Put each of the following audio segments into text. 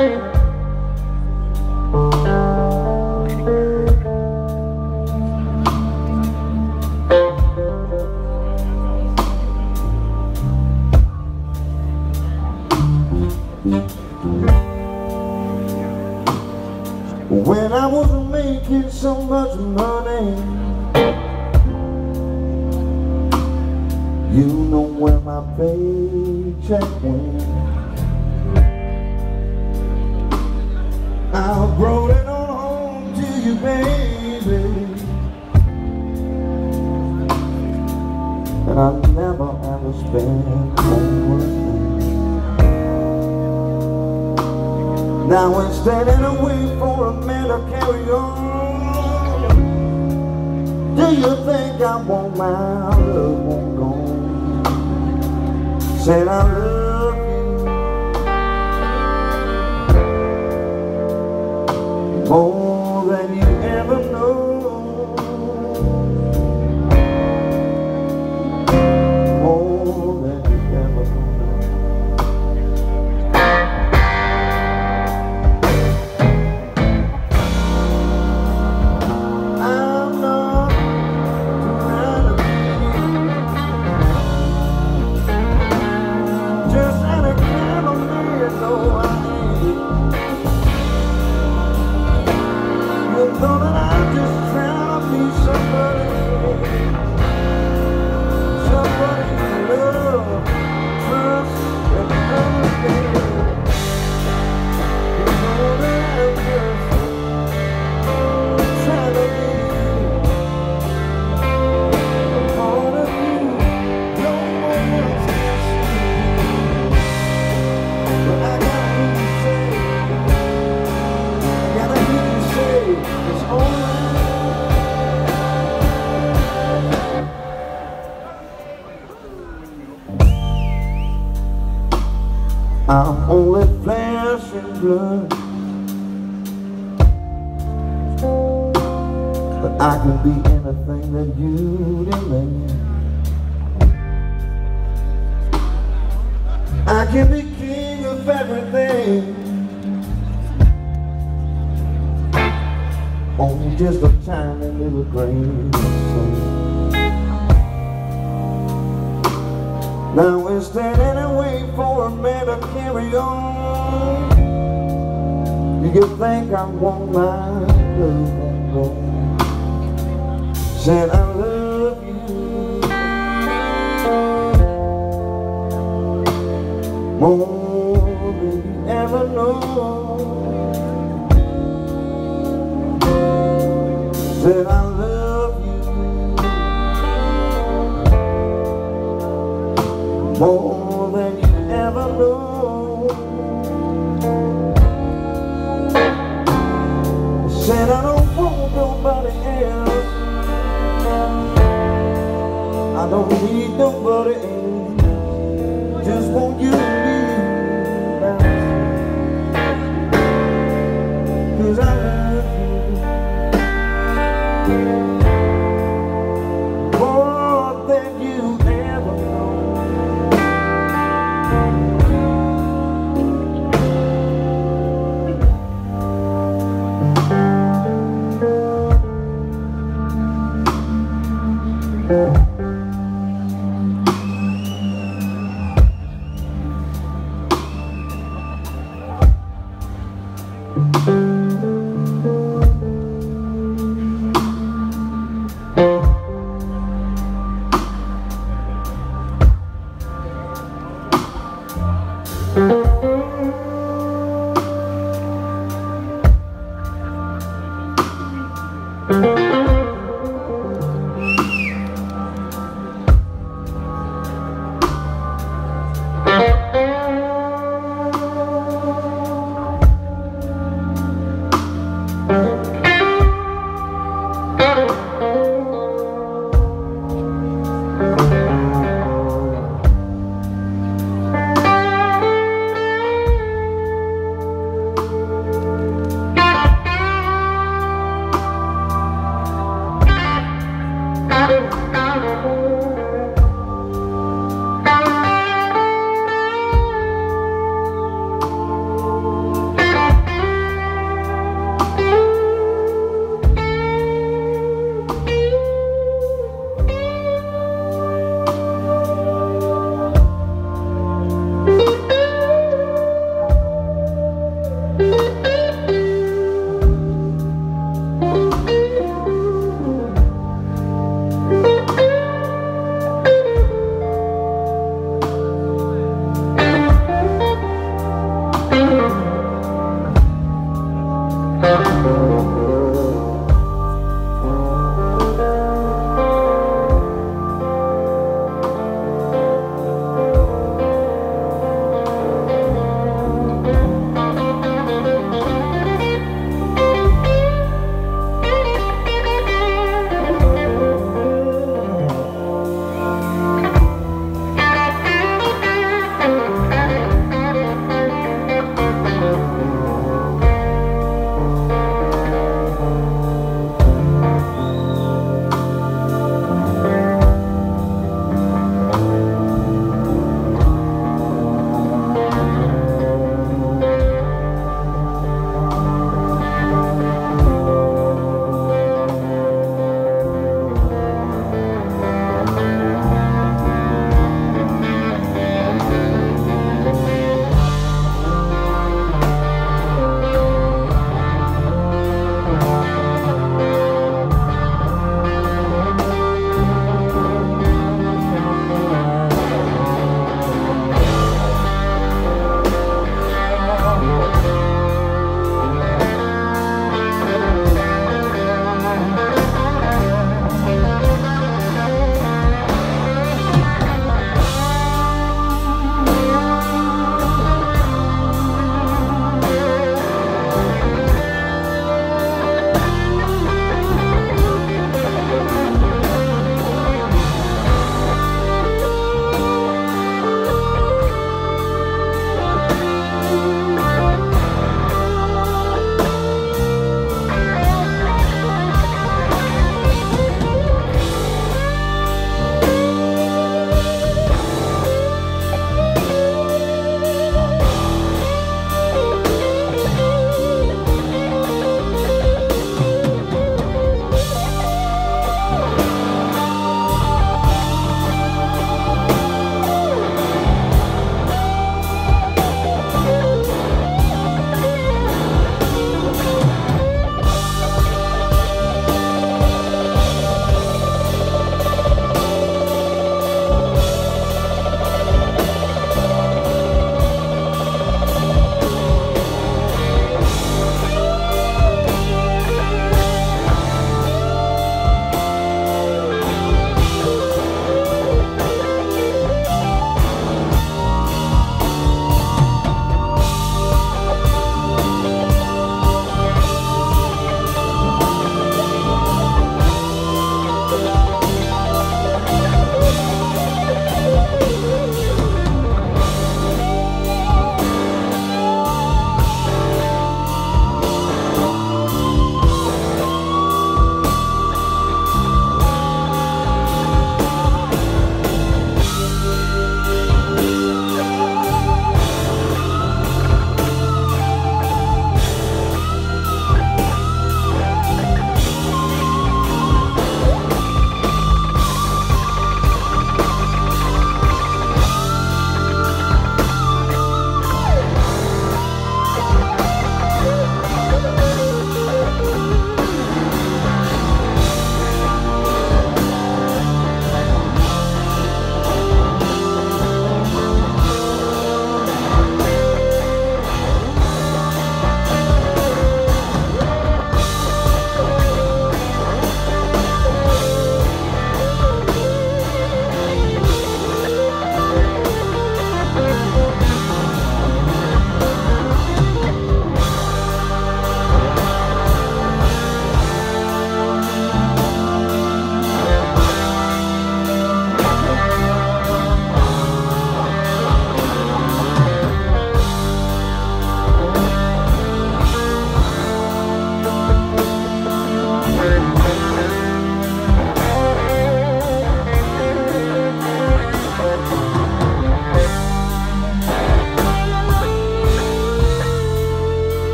When I was making so much money, you know where my paycheck went. I brought it on home to you, baby, and I never ever spent more. Now we're standing away for a man to carry on. Do you think I want my love won't go? Said I love you more than you ever know. More than you ever know. I'm only flesh and blood, but I can be anything that you demand. I can be king of everything on just a tiny little grain of sand. Now we're standing away for a man to carry on. You can think I want my love won't go. Said I love you more than you ever know. Said I love you more than you ever know. Said I don't want nobody else. I don't need nobody else. Just want you to be around. 'Cause I love you more than you ever know.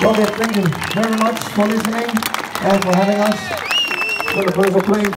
Loket, thank you very much for listening and for having us. It's been a pleasure playing.